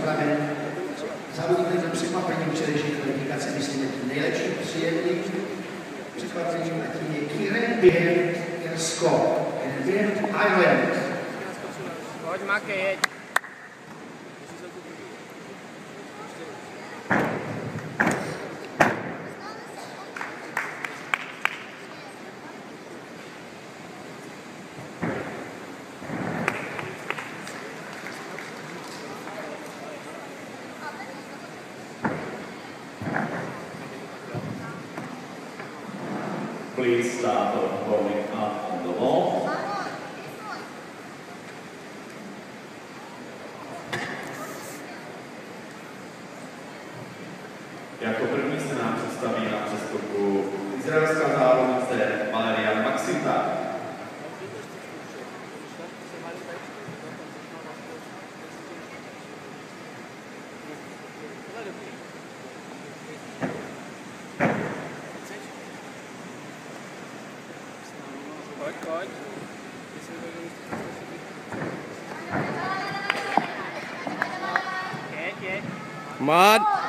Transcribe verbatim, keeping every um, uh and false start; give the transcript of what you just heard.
připraven. Závodník byl překvapením včerejší kvalifikace, myslím, tím nejlepším příjemným překvapením a tím je Kieran Beard, Irsko. Kieran Beard, Ireland. Pojď, Maki, jeď. Please start warming up on the wall. Jako první se nám představí na přestupu izraelská závodnice Valeria Maxita. Pojď, pojď. Jeď, jeď. Come on.